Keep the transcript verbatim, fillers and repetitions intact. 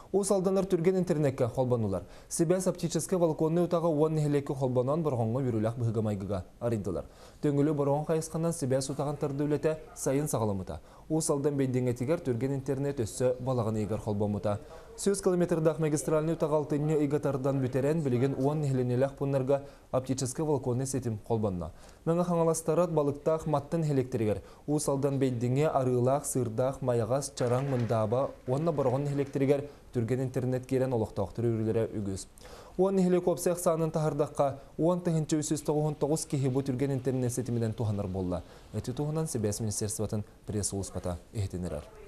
Ус алданар түрген интернетке холбанулар. Себяс оптический балконны утаға он нехелекі холбанан бұрғанға бүрілік бұғымайгыға арындылар. Төңілі бұрған қайысқандан себяс утаған тардөлеті сайын сағаламыта. Ус алдан бейдеңетігер түрген интернет өссі балағын егер холбамыта. Сөз километрдақ магистральны утағалтыны игатардан бүтерен білеген он нехеленелік бұнларға оптический балконны сетім холбанна. Мәңі қаңаластарат балықтақ маттын электригер. Ус алдан бейдеңе арылақ, сырдақ, маяғас, чараң, мындаба, онна бұрған электригер түрген интернет керен олықтақ түрігілері үгіз. Он хеликопсех санын тахардаққа он тыгынчы үс жүз тогуз тогуз кихи бу түрген интернет сетімеден туханар болла. Әті туханан Себяс министерствотын пресс-улыспата ехтенерер.